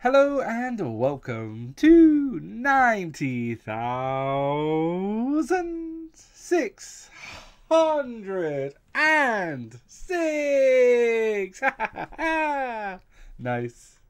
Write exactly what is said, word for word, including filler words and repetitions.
Hello and welcome to ninety thousand six hundred and six. Nice.